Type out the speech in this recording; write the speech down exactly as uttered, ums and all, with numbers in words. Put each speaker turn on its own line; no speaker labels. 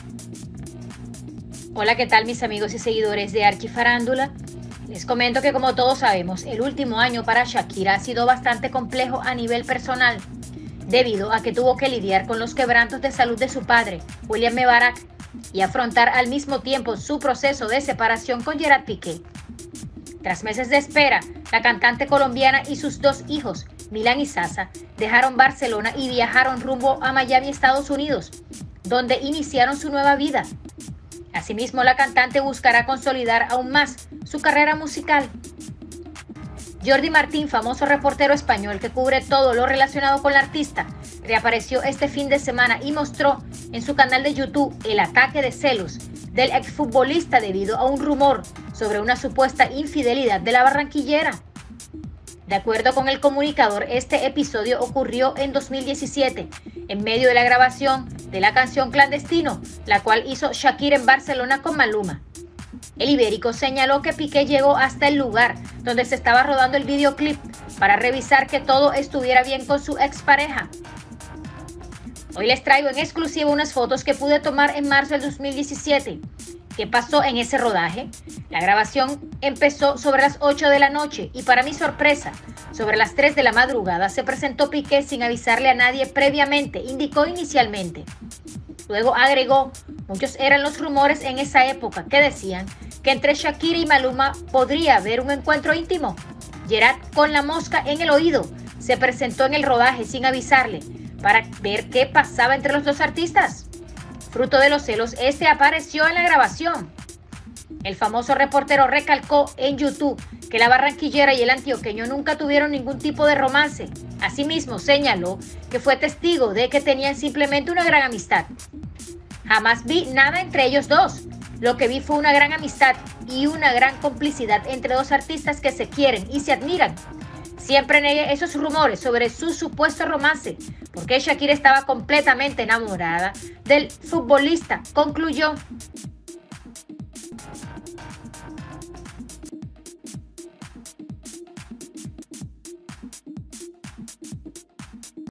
Hola, ¿qué tal mis amigos y seguidores de Archifarándula? Les comento que como todos sabemos, el último año para Shakira ha sido bastante complejo a nivel personal, debido a que tuvo que lidiar con los quebrantos de salud de su padre, William Mebarak, y afrontar al mismo tiempo su proceso de separación con Gerard Piqué. Tras meses de espera, la cantante colombiana y sus dos hijos, Milán y Sasa, dejaron Barcelona y viajaron rumbo a Miami, Estados Unidos, donde iniciaron su nueva vida. Asimismo, la cantante buscará consolidar aún más su carrera musical. Jordi Martín, famoso reportero español que cubre todo lo relacionado con la artista, reapareció este fin de semana y mostró en su canal de YouTube el ataque de celos del exfutbolista debido a un rumor sobre una supuesta infidelidad de la barranquillera. De acuerdo con el comunicador, este episodio ocurrió en dos mil diecisiete, en medio de la grabación de la canción Clandestino, la cual hizo Shakira en Barcelona con Maluma. El ibérico señaló que Piqué llegó hasta el lugar donde se estaba rodando el videoclip para revisar que todo estuviera bien con su expareja. Hoy les traigo en exclusiva unas fotos que pude tomar en marzo del dos mil diecisiete. ¿Qué pasó en ese rodaje? La grabación empezó sobre las ocho de la noche y para mi sorpresa, sobre las tres de la madrugada se presentó Piqué sin avisarle a nadie previamente, indicó inicialmente. Luego agregó, muchos eran los rumores en esa época que decían que entre Shakira y Maluma podría haber un encuentro íntimo. Gerard, con la mosca en el oído, se presentó en el rodaje sin avisarle para ver qué pasaba entre los dos artistas. Fruto de los celos, este apareció en la grabación. El famoso reportero recalcó en YouTube que la barranquillera y el antioqueño nunca tuvieron ningún tipo de romance. Asimismo, señaló que fue testigo de que tenían simplemente una gran amistad. Jamás vi nada entre ellos dos. Lo que vi fue una gran amistad y una gran complicidad entre dos artistas que se quieren y se admiran. Siempre negué esos rumores sobre su supuesto romance, porque Shakira estaba completamente enamorada del futbolista, concluyó.